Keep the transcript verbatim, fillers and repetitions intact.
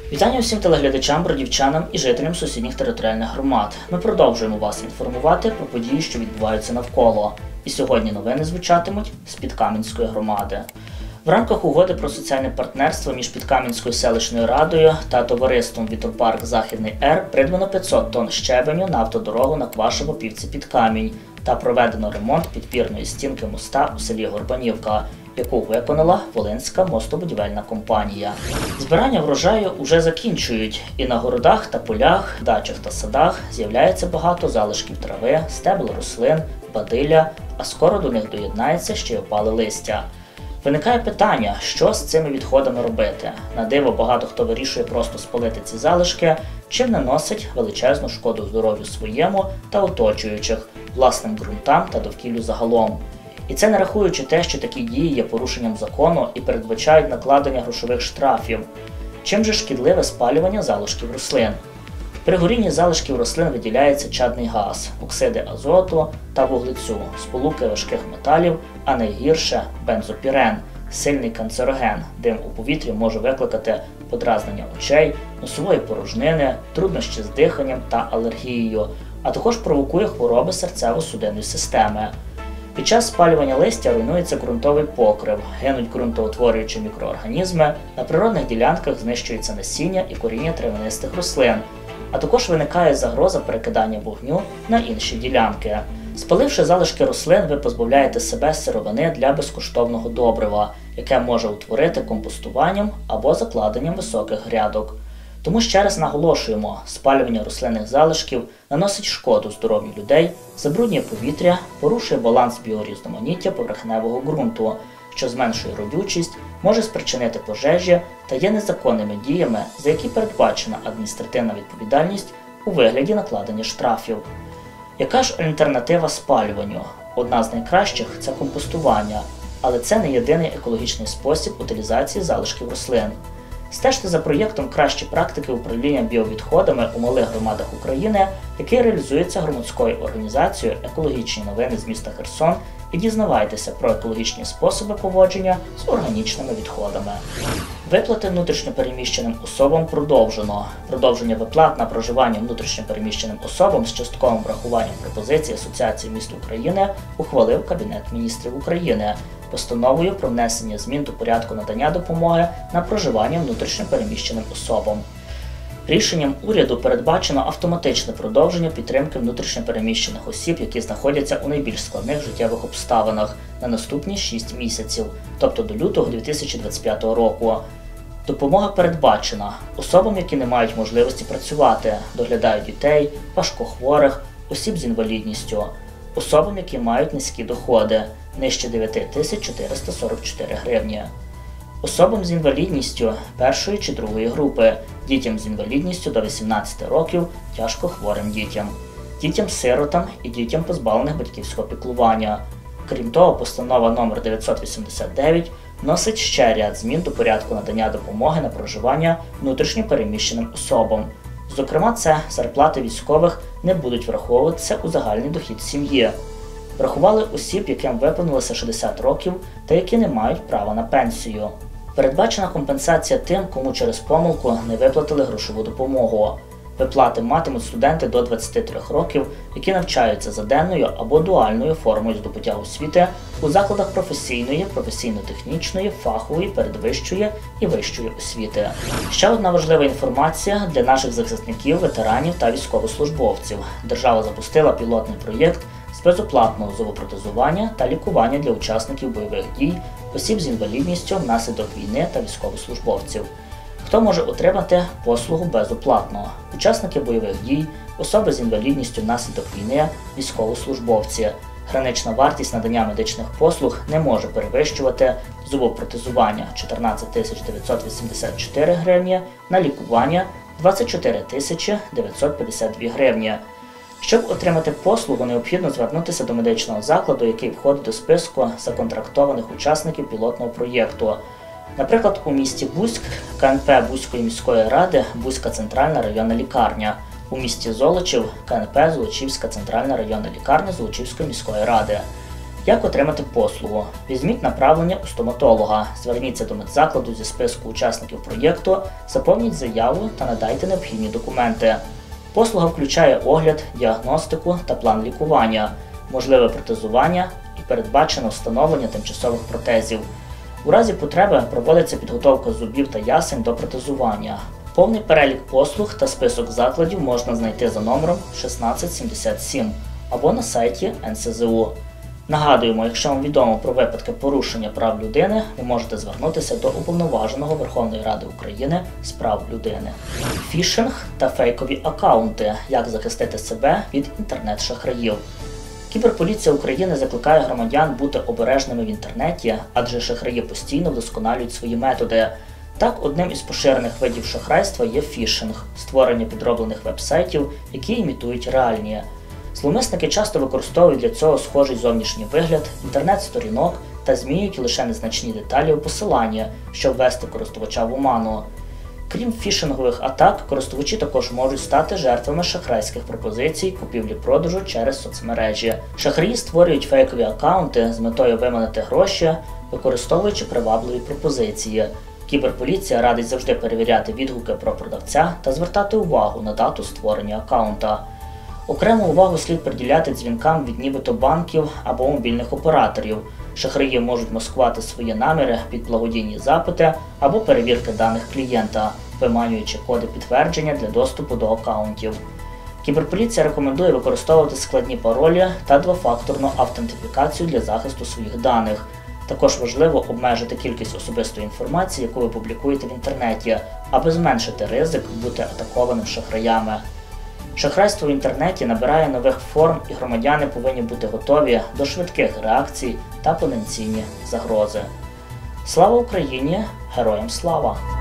Вітання усім телеглядачам, бродівчанам і жителям сусідніх територіальних громад. Ми продовжуємо вас інформувати про події, що відбуваються навколо. І сьогодні новини звучатимуть з Підкам'янської громади. В рамках угоди про соціальне партнерство між Підкам'янською селищною радою та товариством «Вітопарк Західний Р» придбано п'ятсот тонн щебеню на автодорогу на Квашево-Півці-Підкамінь та проведено ремонт підпірної стінки моста у селі Горбанівка, яку виконала Волинська мостобудівельна компанія. Збирання врожаю уже закінчують, і на городах та полях, дачах та садах з'являється багато залишків трави, стебел рослин, бадилля, а скоро до них доєднається ще й опале листя. Виникає питання, що з цими відходами робити. На диво багато хто вирішує просто спалити ці залишки, чим наносить величезну шкоду здоров'ю своєму та оточуючих, власним ґрунтам та довкіллю загалом. І це не рахуючи те, що такі дії є порушенням закону і передбачають накладення грошових штрафів. Чим же шкідливе спалювання залишків рослин? При горінні залишків рослин виділяється чадний газ, оксиди азоту та вуглецю, сполуки важких металів, а найгірше – бензопірен, сильний канцероген. Дим у повітрі може викликати подразнення очей, носової порожнини, труднощі з диханням та алергією, а також провокує хвороби серцево-судинної системи. Під час спалювання листя руйнується ґрунтовий покрив, гинуть ґрунтоутворюючі мікроорганізми, на природних ділянках знищується насіння і коріння травянистих рослин, а також виникає загроза перекидання вогню на інші ділянки. Спаливши залишки рослин, ви позбавляєте себе сировини для безкоштовного добрива, яке може утворити компостуванням або закладенням високих грядок. Тому ще раз наголошуємо, спалювання рослинних залишків наносить шкоду здоров'ю людей, забруднює повітря, порушує баланс біорізноманіття поверхневого ґрунту, що зменшує родючість, може спричинити пожежі та є незаконними діями, за які передбачена адміністративна відповідальність у вигляді накладення штрафів. Яка ж альтернатива спалюванню? Одна з найкращих – це компостування, але це не єдиний екологічний спосіб утилізації залишків рослин. Стежте за проєктом «Кращі практики управління біовідходами у малих громадах України», який реалізується громадською організацією «Екологічні новини з міста Херсон», і дізнавайтеся про екологічні способи поводження з органічними відходами. Виплати внутрішньопереміщеним особам продовжено. Продовження виплат на проживання внутрішньопереміщеним особам з частковим врахуванням пропозицій Асоціації міст України ухвалив Кабінет міністрів України постановою про внесення змін до порядку надання допомоги на проживання внутрішньопереміщеним особам. Рішенням уряду передбачено автоматичне продовження підтримки внутрішньопереміщених осіб, які знаходяться у найбільш складних життєвих обставинах, на наступні шість місяців, тобто до лютого дві тисячі двадцять п'ятого року. Допомога передбачена особам, які не мають можливості працювати, доглядають дітей, важкохворих, осіб з інвалідністю, особам, які мають низькі доходи, нижче дев'ять тисяч чотириста сорок чотири гривні. Особам з інвалідністю першої чи другої групи, дітям з інвалідністю до вісімнадцяти років, тяжко хворим дітям, дітям-сиротам і дітям, позбавлених батьківського піклування. Крім того, постанова номер дев'ятсот вісімдесят дев'ять вносить ще ряд змін до порядку надання допомоги на проживання внутрішньопереміщеним особам. Зокрема, це зарплати військових не будуть враховуватися у загальний дохід сім'ї. Врахували осіб, яким виповнилося шістдесят років та які не мають права на пенсію. Передбачена компенсація тим, кому через помилку не виплатили грошову допомогу. Виплати матимуть студенти до двадцяти трьох років, які навчаються за денною або дуальною формою здобуття освіти у закладах професійної, професійно-технічної, фахової, передвищої і вищої освіти. Ще одна важлива інформація для наших захисників, ветеранів та військовослужбовців. Держава запустила пілотний проєкт з безоплатного зубопротезування та лікування для учасників бойових дій, осіб з інвалідністю внаслідок війни та військовослужбовців. Хто може отримати послугу безоплатно? Учасники бойових дій, особи з інвалідністю внаслідок війни, військовослужбовці. Гранична вартість надання медичних послуг не може перевищувати зубопротезування чотирнадцять тисяч дев'ятсот вісімдесят чотири гривні, на лікування двадцять чотири тисячі дев'ятсот п'ятдесят дві гривні. Щоб отримати послугу, необхідно звернутися до медичного закладу, який входить до списку законтрактованих учасників пілотного проєкту. Наприклад, у місті Буськ – ка ен пе Буської міської ради Буська центральна районна лікарня, у місті Золочів – ка ен пе Золочівська центральна районна лікарня Золочівської міської ради. Як отримати послугу? Візьміть направлення у стоматолога, зверніться до медзакладу зі списку учасників проєкту, заповніть заяву та надайте необхідні документи. Послуга включає огляд, діагностику та план лікування, можливе протезування і передбачено встановлення тимчасових протезів. У разі потреби проводиться підготовка зубів та ясен до протезування. Повний перелік послуг та список закладів можна знайти за номером шістнадцять сімдесят сім або на сайті ен ес зе у. Нагадуємо, якщо вам відомо про випадки порушення прав людини, ви можете звернутися до Уповноваженого Верховної Ради України з прав людини. Фішинг та фейкові акаунти. Як захистити себе від інтернет-шахраїв. Кіберполіція України закликає громадян бути обережними в інтернеті, адже шахраї постійно вдосконалюють свої методи. Так, одним із поширених видів шахрайства є фішинг – створення підроблених веб-сайтів, які імітують реальні. Зловмисники часто використовують для цього схожий зовнішній вигляд, інтернет-сторінок та змінюють лише незначні деталі у посиланні, щоб ввести користувача в оману. Крім фішингових атак, користувачі також можуть стати жертвами шахрайських пропозицій купівлі-продажу через соцмережі. Шахраї створюють фейкові акаунти з метою виманити гроші, використовуючи привабливі пропозиції. Кіберполіція радить завжди перевіряти відгуки про продавця та звертати увагу на дату створення акаунта. Окрему увагу слід приділяти дзвінкам від нібито банків або мобільних операторів. Шахраї можуть маскувати свої наміри під благодійні запити або перевірки даних клієнта, виманюючи коди підтвердження для доступу до акаунтів. Кіберполіція рекомендує використовувати складні паролі та двофакторну автентифікацію для захисту своїх даних. Також важливо обмежити кількість особистої інформації, яку ви публікуєте в інтернеті, аби зменшити ризик бути атакованим шахраями. Шахрайство в інтернеті набирає нових форм, і громадяни повинні бути готові до швидких реакцій та потенційні загрози. Слава Україні! Героям слава!